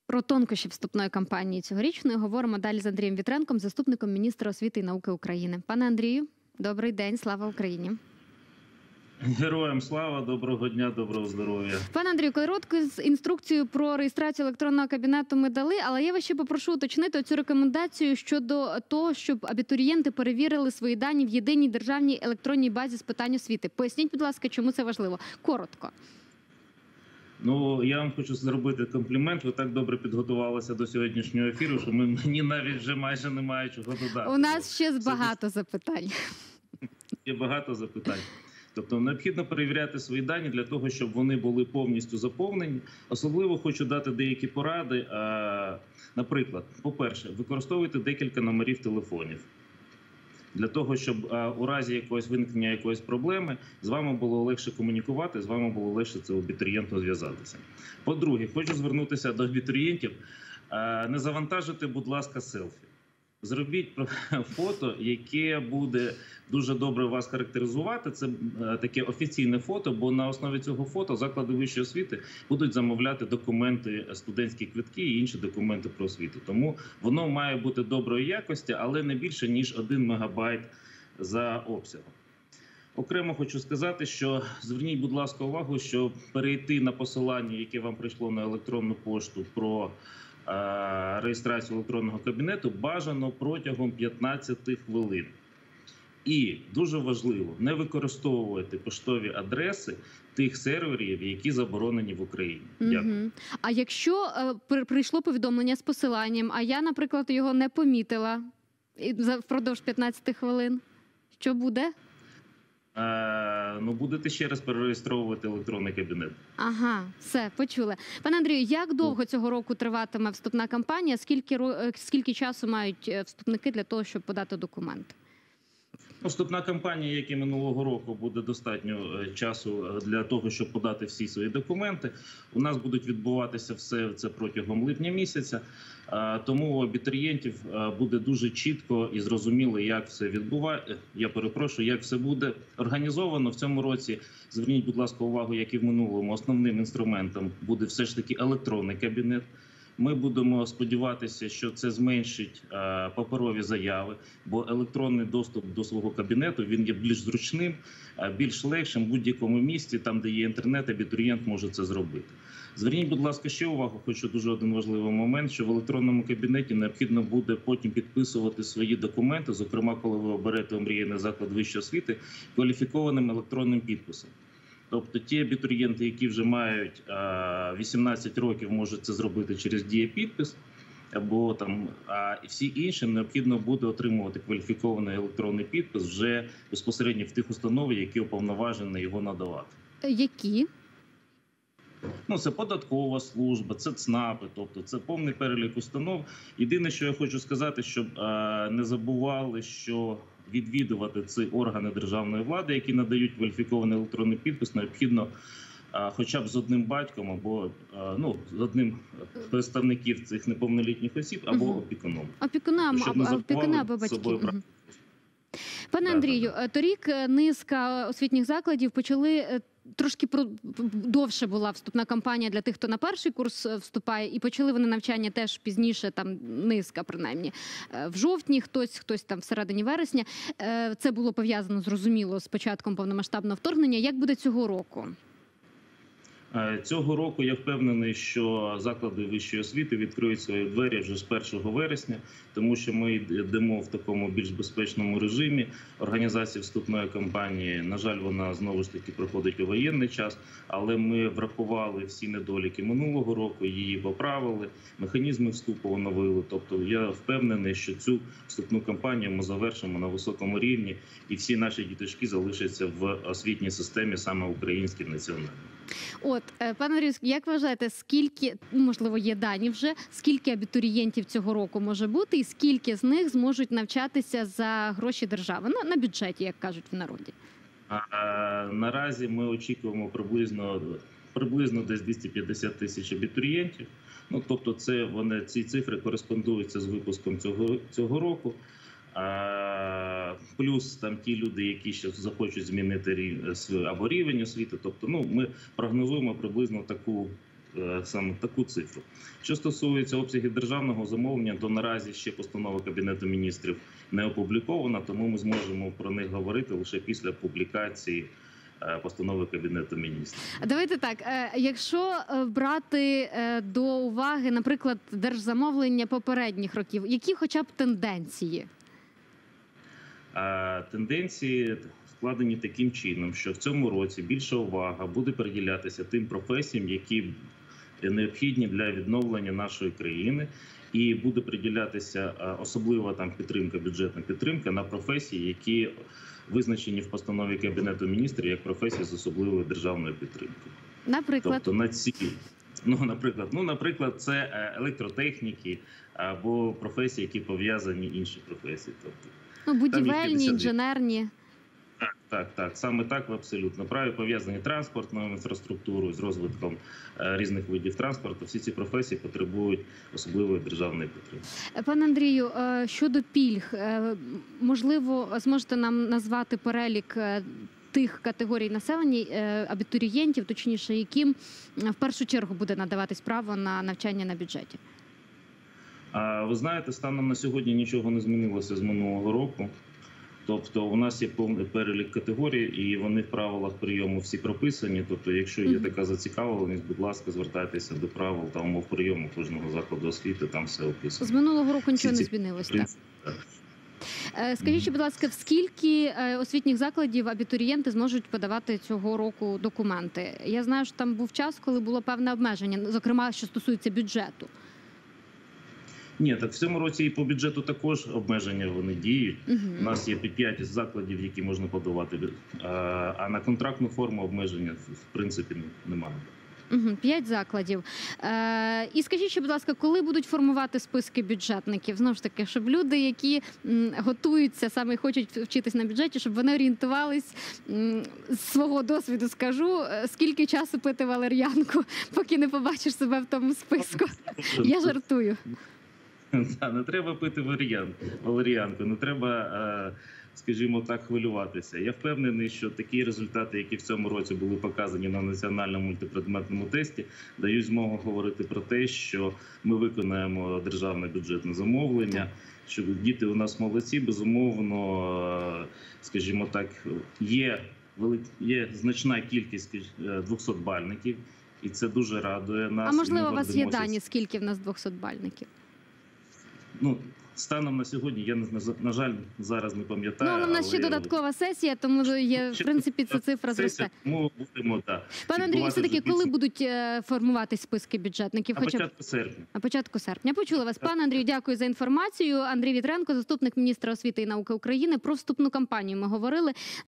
Про тонкощі вступної кампанії цьогорічної говоримо далі з Андрієм Вітренком, заступником міністра освіти і науки України. Пане Андрію, добрий день, слава Україні! Героям слава, доброго дня, доброго здоров'я. Пане Андрію, коротку інструкцію про реєстрацію електронного кабінету ми дали, але я вас ще попрошу уточнити цю рекомендацію щодо того, щоб абітурієнти перевірили свої дані в єдиній державній електронній базі з питань освіти. Поясніть, будь ласка, чому це важливо? Коротко. Ну, я вам хочу зробити комплімент. Ви так добре підготувалися до сьогоднішнього ефіру, що мені навіть вже майже немає чого додати. У нас ще багато запитань. Є багато запитань. Тобто необхідно перевіряти свої дані для того, щоб вони були повністю заповнені. Особливо хочу дати деякі поради. Наприклад, по-перше, використовуйте декілька номерів телефонів. Для того, щоб у разі якогось виникнення якоїсь проблеми з вами було легше комунікувати, з вами було легше це абітурієнту зв'язатися. По-друге, хочу звернутися до абітурієнтів. Не завантажуйте, будь ласка, селфі. Зробіть фото, яке буде дуже добре вас характеризувати. Це таке офіційне фото, бо на основі цього фото заклади вищої освіти будуть замовляти документи, студентські квитки і інші документи про освіту. Тому воно має бути доброї якості, але не більше, ніж 1 мегабайт за обсягом. Окремо хочу сказати, що зверніть, будь ласка, увагу, що перейти на посилання, яке вам прийшло на електронну пошту про реєстрацію електронного кабінету, бажано протягом 15 хвилин. І дуже важливо, не використовувати поштові адреси тих серверів, які заборонені в Україні. Дякую. А якщо прийшло повідомлення з посиланням, а я, наприклад, його не помітила впродовж 15 хвилин, що буде? Ну, будете ще раз перереєстровувати електронний кабінет. Ага, все, почули. Пане Андрію, як довго цього року триватиме вступна кампанія? Скільки часу мають вступники для того, щоб подати документи? Вступна кампанія, як і минулого року, буде достатньо часу для того, щоб подати всі свої документи. У нас будуть відбуватися все це протягом липня місяця. Тому у абітурієнтів буде дуже чітко і зрозуміло, як все відбувається. Я перепрошую, як все буде організовано в цьому році. Зверніть, будь ласка, увагу, як і в минулому, основним інструментом буде все ж таки електронний кабінет. Ми будемо сподіватися, що це зменшить паперові заяви, бо електронний доступ до свого кабінету, він є більш зручним, більш легшим. В будь-якому місці, там, де є інтернет, абітурієнт може це зробити. Зверніть, будь ласка, ще увагу, хочу дуже один важливий момент, що в електронному кабінеті необхідно буде потім підписувати свої документи, зокрема, коли ви оберете омріяний заклад вищої освіти, кваліфікованим електронним підписом. Тобто ті абітурієнти, які вже мають 18 років, можуть це зробити через дієпідпис, або там, і всі інші необхідно буде отримувати кваліфікований електронний підпис вже безпосередньо в тих установах, які уповноважені його надавати. Які? Ну, це податкова служба, це ЦНАПи, тобто це повний перелік установ. Єдине, що я хочу сказати, щоб не забували, що відвідувати ці органи державної влади, які надають кваліфікований електронний підпис, необхідно хоча б з одним батьком або з одним представників цих неповнолітніх осіб або опікуном. Опікуни або батьки. Пане Андрію, торік низка освітніх закладів почали трошки довше була вступна кампанія для тих, хто на перший курс вступає, і почали вони навчання теж пізніше, там низка принаймні. В жовтні, хтось там всередині вересня. Це було пов'язано, зрозуміло, з початком повномасштабного вторгнення. Як буде цього року? Цього року я впевнений, що заклади вищої освіти відкриють свої двері вже з 1 вересня, тому що ми йдемо в такому більш безпечному режимі. Організація вступної кампанії, на жаль, вона знову ж таки проходить у воєнний час, але ми врахували всі недоліки минулого року, її поправили, механізми вступу оновили. Тобто я впевнений, що цю вступну кампанію ми завершимо на високому рівні і всі наші діточки залишаться в освітній системі саме українській національній. Пане Андрію, як вважаєте, скільки, можливо, є дані вже, скільки абітурієнтів цього року може бути і скільки з них зможуть навчатися за гроші держави, на бюджеті, як кажуть в народі? Наразі ми очікуємо приблизно десь 250 тисяч абітурієнтів. Тобто ці цифри кореспондуються з випуском цього року. Плюс там ті люди, які ще захочуть змінити або рівень освіти. Тобто, ми прогнозуємо приблизно саме таку цифру. Що стосується обсягів державного замовлення, то наразі ще постанова Кабінету міністрів не опублікована, тому ми зможемо про них говорити лише після публікації постанови Кабінету міністрів. Давайте так, якщо брати до уваги, наприклад, держзамовлення попередніх років, які хоча б тенденції? Тенденції складені таким чином, що в цьому році більша увага буде приділятися тим професіям, які необхідні для відновлення нашої країни, і буде приділятися особлива там підтримка, бюджетна підтримка на професії, які визначені в постанові Кабінету міністрів як професії з особливою державною підтримкою. Наприклад? Тобто на ці, наприклад, це електротехніки або професії, які пов'язані інші професії. Тобто, будівельні, інженерні. Так. Саме так, ви абсолютно праві. Пов'язані транспортною інфраструктурою, з розвитком різних видів транспорту. Всі ці професії потребують особливої державної підтримки. Пане Андрію, щодо пільг, можливо, зможете нам назвати перелік тих категорій населення, абітурієнтів, точніше, яким в першу чергу буде надаватись право на навчання на бюджеті? Ви знаєте, станом на сьогодні нічого не змінилося з минулого року. Тобто у нас є повний перелік категорій, і вони в правилах прийому всі прописані. Тобто, якщо є така зацікавленість, будь ласка, звертайтеся до правил та умов прийому кожного закладу освіти, там все описано. З минулого року нічого не змінилося, так? Скажіть, будь ласка, в скільки освітніх закладів абітурієнти зможуть подавати цього року документи? Я знаю, що там був час, коли було певне обмеження, зокрема, що стосується бюджету. Ні, так в цьому році і по бюджету також обмеження вони діють. У нас є 5 закладів, які можна подавати, а на контрактну форму обмеження в принципі немає. 5 закладів. І скажіть, будь ласка, коли будуть формувати списки бюджетників? Знову ж таки, щоб люди, які готуються, саме хочуть вчитись на бюджеті, щоб вони орієнтувались, з свого досвіду скажу, скільки часу пити валер'янку, поки не побачиш себе в тому списку. Я жартую. Не треба пити валер'янку, не треба, скажімо так, хвилюватися. Я впевнений, що такі результати, які в цьому році були показані на національному мультипредметному тесті, дають змогу говорити про те, що ми виконаємо державне бюджетне замовлення, що діти у нас молодці, безумовно, скажімо так, є значна кількість 200-бальників, і це дуже радує нас. А можливо, у вас є дані, скільки в нас 200-бальників? Станом на сьогодні, я, на жаль, зараз не пам'ятаю. У нас ще додаткова сесія, тому є, в принципі, ця цифра зросте. Тому будемо, Пане Андрію, все-таки, коли будуть формуватись списки бюджетників? На початку серпня. На початку серпня. Почула вас. Пане Андрію, дякую за інформацію. Андрій Вітренко, заступник міністра освіти і науки України. Про вступну кампанію ми говорили.